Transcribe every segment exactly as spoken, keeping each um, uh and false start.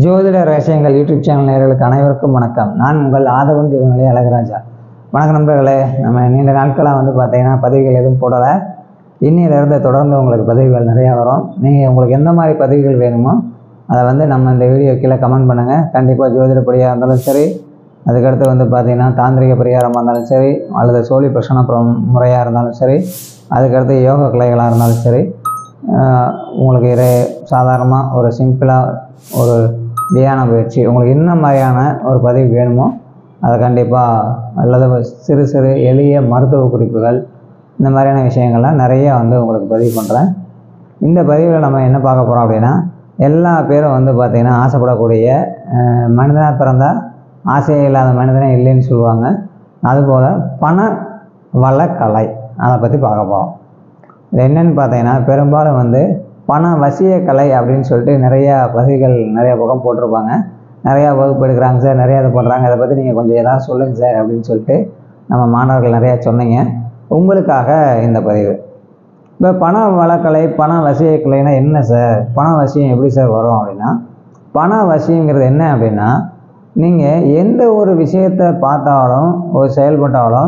ஜோதிட ரகசியங்கள் YouTube channel நேயர்களுக்கு அனைவருக்கும் வணக்கம். நான் உங்கள் ஆதவன் ஜோதிநிலை அழகராஜா. வணக்கம் நண்பர்களே. நம்ம நீண்ட நாட்களாக வந்து பார்த்தீங்கன்னா பதிவுகள் எதுவும் போடலை. இன்னிலிருந்து தொடர்ந்து உங்களுக்கு பதிவுகள் நிறையா வரும். நீங்கள் உங்களுக்கு எந்த மாதிரி பதிவுகள் வேணுமோ அதை வந்து நம்ம இந்த வீடியோ கீழே கமெண்ட் பண்ணுங்கள். கண்டிப்பாக ஜோதிடப்படியாக இருந்தாலும் சரி, அதுக்கடுத்து வந்து பார்த்திங்கன்னா தாந்திரிக பரிகாரமாக இருந்தாலும் சரி, அல்லது சோழி பிரசன முறையாக இருந்தாலும் சரி, அதுக்கடுத்து யோக கலைகளாக இருந்தாலும் சரி, உங்களுக்கு இதை சாதாரணமாக ஒரு சிம்பிளாக ஒரு தியான பயிற்சி உங்களுக்கு என்ன மாதிரியான ஒரு பதிவு வேணுமோ அதை கண்டிப்பாக, அல்லது சிறு சிறு எளிய மருத்துவ குறிப்புகள், இந்த மாதிரியான விஷயங்கள்லாம் நிறையா வந்து உங்களுக்கு பதிவு பண்ணுறேன். இந்த பதிவில் நம்ம என்ன பார்க்க போகிறோம் அப்படின்னா, எல்லா பேரும் வந்து பார்த்திங்கன்னா ஆசைப்படக்கூடிய, மனிதனாக பிறந்தால் ஆசையே இல்லாத மனிதனே இல்லைன்னு சொல்லுவாங்க. அதுபோல் பண வளக்கலை அதை பற்றி பார்க்க போகிறோம். இது என்னென்னு பார்த்தீங்கன்னா, பெரும்பாலும் வந்து பண வசிய கலை அப்படின்னு சொல்லிட்டு நிறையா பதிவுகள் நிறையா பக்கம் போட்டிருப்பாங்க. நிறையா வகுப்பு எடுக்கிறாங்க சார், நிறையா இது பண்ணுறாங்க, அதை பற்றி நீங்கள் கொஞ்சம் ஏதாவது சொல்லுங்கள் சார் அப்படின்னு சொல்லிட்டு நம்ம மாணவர்கள் நிறையா சொன்னீங்க. உங்களுக்காக இந்த பதிவு. இப்போ பண வளக்கலை, பண வசிய கலைனா என்ன சார், பண வசியம் எப்படி சார் வரும் அப்படின்னா, பண வசியங்கிறது என்ன அப்படின்னா, நீங்கள் எந்த ஒரு விஷயத்தை பார்த்தாலும், ஒரு செயல்பட்டாலும்,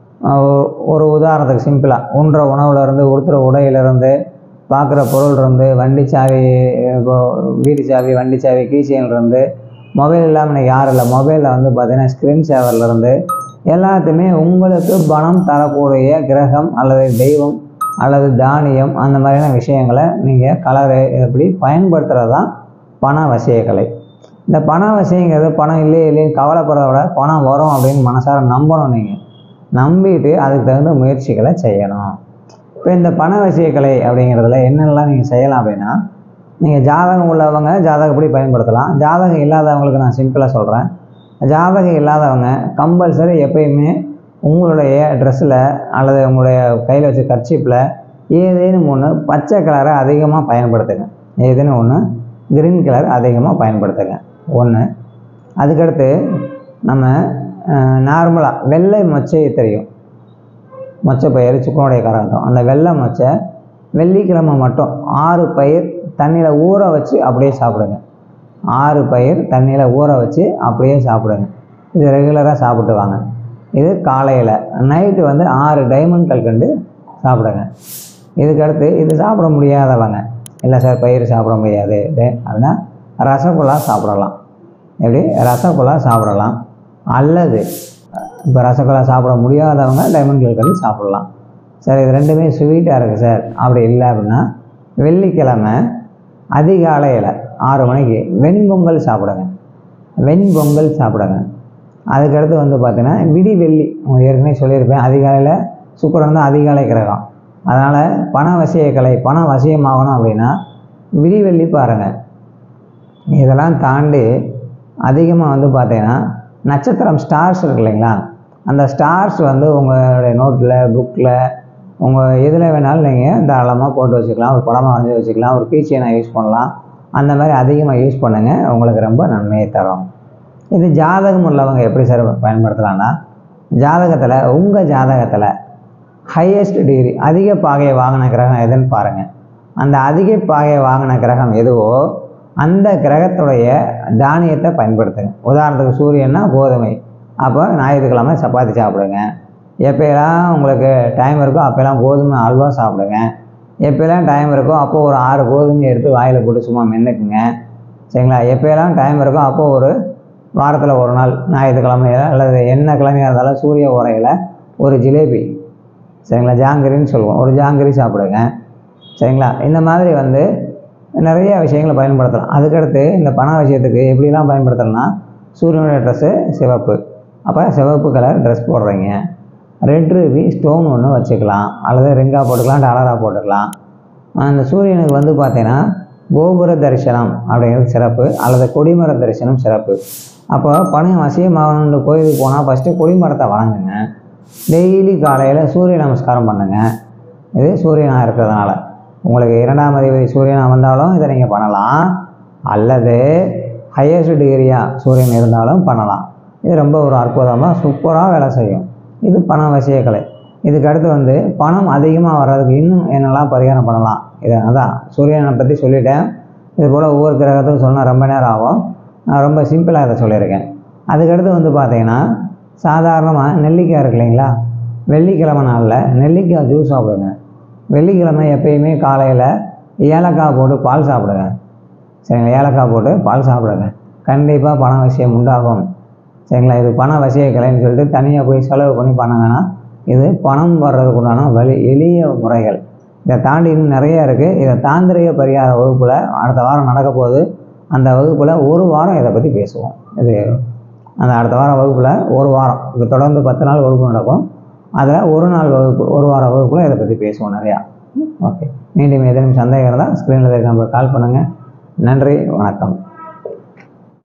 ஒரு உதாரணத்துக்கு சிம்பிளாக உண்ற உணவுலேருந்து, உடுத்துகிற உடையிலேருந்து, பார்க்குற பொருள்லேருந்து, வண்டி சாவி, இப்போ வீடு சாவி, வண்டி சாவி, கீச்சைன்லேருந்து, மொபைல் இல்லாமல் எனக்கு யாரும் இல்லை, மொபைலில் வந்து பார்த்திங்கன்னா ஸ்க்ரீன் சேவர்லேருந்து எல்லாத்தையுமே உங்களுக்கு பணம் தரக்கூடிய கிரகம் அல்லது தெய்வம் அல்லது தானியம், அந்த மாதிரியான விஷயங்களை நீங்கள் கலரை எப்படி பயன்படுத்துகிறது தான் பண வசியக்கலை. இந்த பண வசியங்கிறது பணம் இல்லையே இல்லைன்னு கவலைப்படுறத விட பணம் வரும் அப்படின்னு மனசார நம்பணும். நீங்கள் நம்பிட்டு அதுக்கு தகுந்த முயற்சிகளை செய்யணும். இப்போ இந்த பண வசியக்கலை அப்படிங்கிறதுல என்னென்னலாம் நீங்கள் செய்யலாம் அப்படின்னா, நீங்கள் ஜாதகம் உள்ளவங்க ஜாதகப்படி பயன்படுத்தலாம். ஜாதகம் இல்லாதவங்களுக்கு நான் சிம்பிளாக சொல்கிறேன். ஜாதகம் இல்லாதவங்க கம்பல்சரி எப்பயுமே உங்களுடைய ட்ரெஸ்ஸில் அல்லது உங்களுடைய கையில் வச்ச கர்ச்சீப்பில் ஏதேனும் ஒன்று பச்சை கலரை அதிகமாக பயன்படுத்துங்க. ஏதேனும் ஒன்று கிரீன் கலர் அதிகமாக பயன்படுத்துங்க. ஒன்று. அதுக்கடுத்து நம்ம நார்மலாக வெள்ளை மொச்சை தெரியும், மொச்சை பயிர் சுக்கனுடைய காரகம். அந்த வெள்ளை மொச்சை வெள்ளிக்கிழமை மட்டும் ஆறு பயிர் தண்ணியில் ஊற வச்சு அப்படியே சாப்பிடுங்க. ஆறு பயிர் தண்ணியில் ஊற வச்சு அப்படியே சாப்பிடுங்க. இது ரெகுலராக சாப்பிட்டு வாங்க. இது காலையில். நைட்டு வந்து ஆறு டைமண்ட் கல்கண்டு சாப்பிடுங்க. இதுக்கடுத்து இது சாப்பிட முடியாதவங்க, இல்லை சார் பயிர் சாப்பிட முடியாது அப்படின்னா ரசகுல்லா சாப்பிடலாம். எப்படி ரசகுல்லா சாப்பிடலாம். அல்லது இப்போ ரசகுல்லா சாப்பிட முடியாதவங்க டைமண்ட் கல்கண்டு சாப்பிடலாம். சார் இது ரெண்டுமே ஸ்வீட்டாக இருக்குது சார் அப்படி இல்லை அப்படின்னா, வெள்ளிக்கிழமை அதிகாலையில் ஆறு மணிக்கு வெண்பொங்கல் சாப்பிடுங்க. வெண்பொங்கல் சாப்பிடுங்க. அதுக்கடுத்து வந்து பார்த்திங்கன்னா விடி வெள்ளி, உங்களுக்கு ஏற்கனவே சொல்லியிருப்பேன், அதிகாலையில் சுக்கிரன் தான் அதிகாலை கிரகம். அதனால் பண வசிய கலை, பணம் வசியமாகணும் அப்படின்னா விடி வெள்ளி பாருங்கள். இதெல்லாம் தாண்டி அதிகமாக வந்து பார்த்திங்கன்னா நட்சத்திரம் ஸ்டார்ஸ் இருக்கு இல்லைங்களா, அந்த ஸ்டார்ஸ் வந்து உங்களுடைய நோட்டில், புக்கில், உங்கள் எதில் வேணாலும் நீங்கள் தாராளமாக போட்டு வச்சுக்கலாம். ஒரு படமாக வரைஞ்சி வச்சுக்கலாம், ஒரு கீச்சைனை யூஸ் பண்ணலாம். அந்த மாதிரி அதிகமாக யூஸ் பண்ணுங்கள், உங்களுக்கு ரொம்ப நன்மையை தரும். இது ஜாதகம் உள்ளவங்க எப்படி சார் பயன்படுத்தலாம்னா, ஜாதகத்தில் உங்கள் ஜாதகத்தில் ஹையஸ்ட் டிகிரி அதிக பாகையை வாங்கின கிரகம் எதுன்னு பாருங்கள். அந்த அதிக பாகையை வாங்கின கிரகம் எதுவோ அந்த கிரகத்துடைய தானியத்தை பயன்படுத்துங்க. உதாரணத்துக்கு சூரியன்னா கோதுமை, அப்போ ஞாயிற்றுக்கிழமை சப்பாத்தி சாப்பிடுங்க. எப்போயெல்லாம் உங்களுக்கு டைம் இருக்கோ அப்போல்லாம் கோதுமை அல்வா சாப்பிடுங்க. எப்போயெல்லாம் டைம் இருக்கோ அப்போது ஒரு ஆறு கோதுமை எடுத்து வாயில் போட்டு சும்மா மென்னுக்குங்க. சரிங்களா. எப்போயெல்லாம் டைம் இருக்கோ அப்போது ஒரு வாரத்தில் ஒரு நாள் ஞாயிற்றுக்கிழமையில் அல்லது என்ன கிழமையாக இருந்தாலும் சூரிய உரையில் ஒரு ஜிலேபி, சரிங்களா, ஜாங்கிரின்னு சொல்லுவோம், ஒரு ஜாங்கிரி சாப்பிடுங்க. சரிங்களா. இந்த மாதிரி வந்து நிறைய விஷயங்களை பயன்படுத்தலாம். அதுக்கடுத்து இந்த பண விஷயத்துக்கு எப்படிலாம் பயன்படுத்தலாம்னா, சூரியனுடைய ட்ரெஸ்ஸு சிவப்பு, அப்போ சிவப்பு கலர் ட்ரெஸ் போடுறீங்க. ரெட் ரூபி ஸ்டோன் ஒன்று வச்சுக்கலாம், அல்லது ரிங்காக போட்டுக்கலாம், டாலராக போட்டுக்கலாம். அந்த சூரியனுக்கு வந்து பார்த்தீங்கன்னா கோபுர தரிசனம் அப்படிங்கிறது சிறப்பு, அல்லது கொடிமர தரிசனம் சிறப்பு. அப்போ பணம் வசியமாகணுன்ற கோயிலுக்கு போனால் ஃபஸ்ட்டு கொடிமரத்தை வணங்குங்க. டெய்லி காலையில் சூரிய நமஸ்காரம் பண்ணுங்கள். இது சூரியனாக இருக்கிறதுனால உங்களுக்கு இரண்டாம் அதிபதி சூரியனாக வந்தாலும் இதை நீங்கள் பண்ணலாம், அல்லது ஹையஸ்ட் டிகிரியாக சூரியன் இருந்தாலும் பண்ணலாம். இது ரொம்ப ஒரு அற்புதமாக சூப்பராக வேலை செய்யும். இது பண வசியக்கலை. இதுக்கு அடுத்து வந்து பணம் அதிகமாக வர்றதுக்கு இன்னும் என்னெல்லாம் பரிகாரம் பண்ணலாம். இதை அதான் சூரியனை பற்றி சொல்லிட்டேன். இது போல் ஒவ்வொரு கிரகத்துக்கும் சொன்னால் ரொம்ப நேரம் ஆகும். நான் ரொம்ப சிம்பிளாக இதை சொல்லியிருக்கேன். அதுக்கடுத்து வந்து பார்த்தீங்கன்னா சாதாரணமாக நெல்லிக்காய் இருக்கு இல்லைங்களா, வெள்ளிக்கிழமை நாளில் நெல்லிக்காய் ஜூஸ் சாப்பிடுங்க. வெள்ளிக்கிழமை எப்பயுமே காலையில் ஏலக்காய் போட்டு பால் சாப்பிடுங்க. சரிங்களா, ஏலக்காய் போட்டு பால் சாப்பிடுங்க. கண்டிப்பாக பண விஷயம் உண்டாகும். சரிங்களா, இது பண வசியக்கலைன்னு சொல்லிட்டு தனியாக போய் செலவு பண்ணி பண்ண வேணாம். இது பணம் வர்றதுக்கு உண்டான வழி, எளிய முறைகள். இதை தாண்டி இன்னும் நிறைய இருக்குது. இதை தாந்திரிக பரிகார வகுப்பில் அடுத்த வாரம் நடக்க போகுது. அந்த வகுப்பில் ஒரு வாரம் இதை பற்றி பேசுவோம். இது அந்த அடுத்த வாரம் வகுப்பில் ஒரு வாரம் இப்போ தொடர்ந்து பத்து நாள் வகுப்பு நடக்கும். அதில் ஒரு நாள் வகுப்பு, ஒரு வார வகுப்பில் இதை பற்றி பேசுவோம் நிறையா. ஓகே, மீண்டும் ஏதேனும் சந்தேகம் இருந்தால் ஸ்க்ரீனில் இருக்க நம்பருக்கு கால் பண்ணுங்கள். நன்றி, வணக்கம்.